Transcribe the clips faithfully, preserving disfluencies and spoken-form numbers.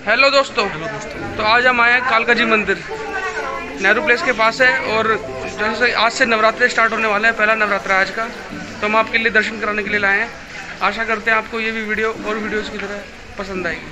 Hello दोस्तों। Hello दोस्तों। तो आज हम आए हैं कालका जी मंदिर, नेहरू प्लेस के पास है। और जैसे आज से नवरात्रे स्टार्ट होने वाले हैं, पहला नवरात्रा आज का, तो हम आपके लिए दर्शन कराने के लिए लाए हैं। आशा करते हैं आपको ये भी वीडियो और वीडियोस की तरह पसंद आएगी।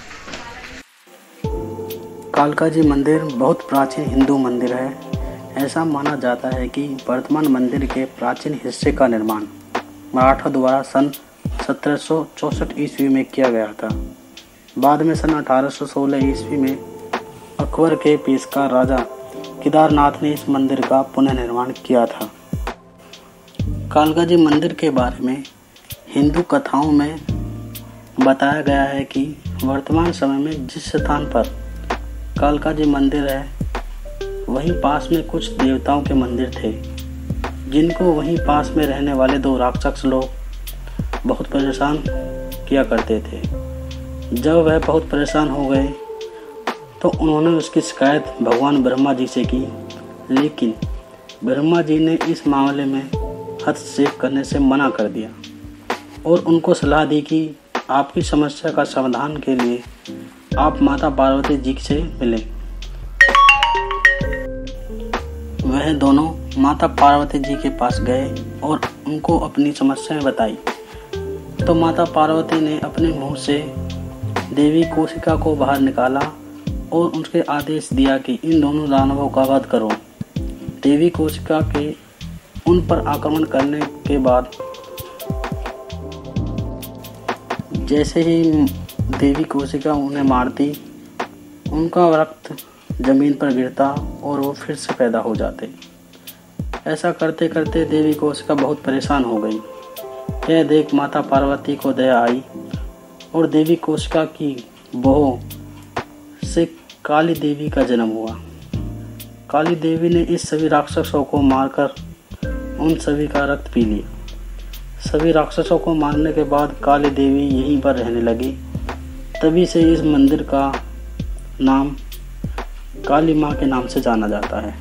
कालका जी मंदिर बहुत प्राचीन हिंदू मंदिर है। ऐसा माना जाता है कि वर्तमान मंदिर के प्राचीन हिस्से का निर्माण मराठा द्वारा सन सत्रह सौ चौंसठ ईस्वी में किया गया था। बाद में सन अठारह सौ सोलह ईस्वी में अकबर के पेशकार राजा केदारनाथ ने इस मंदिर का पुनर्निर्माण किया था। कालका जी मंदिर के बारे में हिंदू कथाओं में बताया गया है कि वर्तमान समय में जिस स्थान पर कालका जी मंदिर है, वहीं पास में कुछ देवताओं के मंदिर थे, जिनको वहीं पास में रहने वाले दो राक्षस लोग बहुत परेशान किया करते थे। जब वह बहुत परेशान हो गए तो उन्होंने उसकी शिकायत भगवान ब्रह्मा जी से की, लेकिन ब्रह्मा जी ने इस मामले में हस्तक्षेप करने से मना कर दिया और उनको सलाह दी कि आपकी समस्या का समाधान के लिए आप माता पार्वती जी से मिलें। वह दोनों माता पार्वती जी के पास गए और उनको अपनी समस्याएं बताई। तो माता पार्वती ने अपने मुंह से देवी कोशिका को बाहर निकाला और उनके आदेश दिया कि इन दोनों दानवों का वध करो। देवी कोशिका के उन पर आक्रमण करने के बाद जैसे ही देवी कोशिका उन्हें मारती, उनका रक्त जमीन पर गिरता और वो फिर से पैदा हो जाते। ऐसा करते करते देवी कोशिका बहुत परेशान हो गई। यह देख माता पार्वती को दया आई और देवी कोशिका की बहू से काली देवी का जन्म हुआ। काली देवी ने इस सभी राक्षसों को मारकर उन सभी का रक्त पी लिया। सभी राक्षसों को मारने के बाद काली देवी यहीं पर रहने लगी। तभी से इस मंदिर का नाम काली माँ के नाम से जाना जाता है।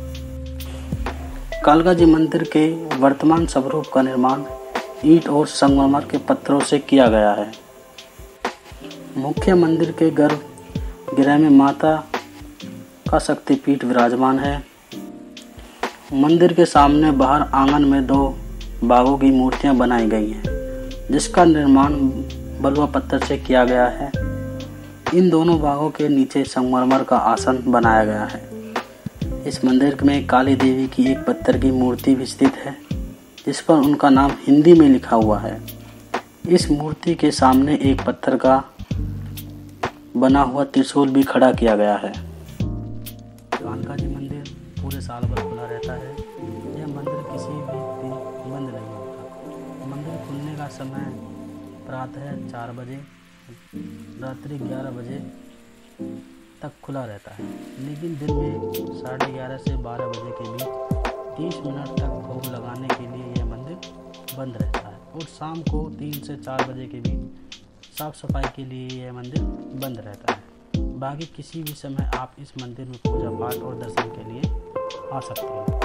कालका जी मंदिर के वर्तमान स्वरूप का निर्माण ईंट और संगमरमर के पत्थरों से किया गया है। मुख्य मंदिर के गर्भगृह में माता का शक्तिपीठ विराजमान है। मंदिर के सामने बाहर आंगन में दो बाघों की मूर्तियां बनाई गई हैं, जिसका निर्माण बलुआ पत्थर से किया गया है। इन दोनों बाघों के नीचे संगमरमर का आसन बनाया गया है। इस मंदिर में काली देवी की एक पत्थर की मूर्ति भी स्थित है, जिस पर उनका नाम हिंदी में लिखा हुआ है। इस मूर्ति के सामने एक पत्थर का बना हुआ त्रिशूल भी खड़ा किया गया है। कालका जी मंदिर पूरे साल भर खुला रहता है। यह मंदिर किसी भी दिन बंद नहीं होता। मंदिर खुलने का समय प्रातः चार बजे रात्रि ग्यारह बजे तक खुला रहता है, लेकिन दिन में साढ़े ग्यारह से बारह बजे के बीच तीस मिनट तक भोग लगाने के लिए यह मंदिर बंद रहता है और शाम को तीन से चार बजे के बीच साफ सफाई के लिए यह मंदिर बंद रहता है। बाकी किसी भी समय आप इस मंदिर में पूजा पाठ और दर्शन के लिए आ सकते हैं।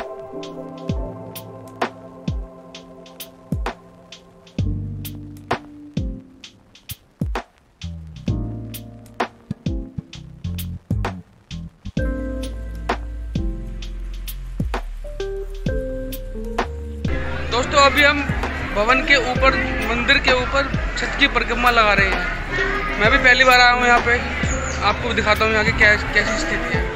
दोस्तों अभी हम भवन के ऊपर, मंदिर के ऊपर छत की परिक्रमा लगा रहे हैं। मैं भी पहली बार आया हूँ यहाँ पे, आपको दिखाता हूँ यहाँ की क्या कैसी स्थिति है।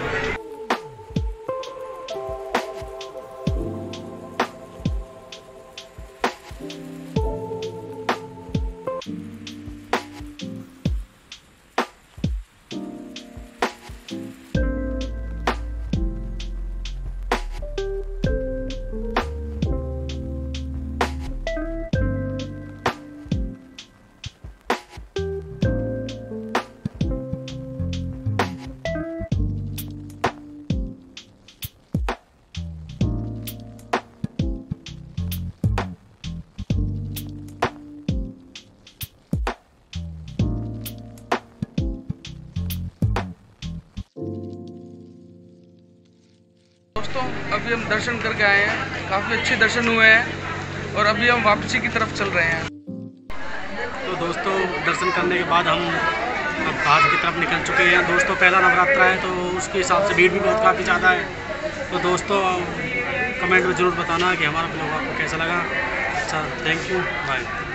दोस्तों अभी हम दर्शन करके आए हैं, काफ़ी अच्छे दर्शन हुए हैं और अभी हम वापसी की तरफ चल रहे हैं। तो दोस्तों दर्शन करने के बाद हम अब घाट की तरफ निकल चुके हैं दोस्तों। पहला नवरात्रा है तो उसके हिसाब से भीड़ भी बहुत काफ़ी ज़्यादा है। तो दोस्तों कमेंट में ज़रूर बताना कि हमारा ब्लॉग आपको कैसा लगा। अच्छा, थैंक यू, बाय।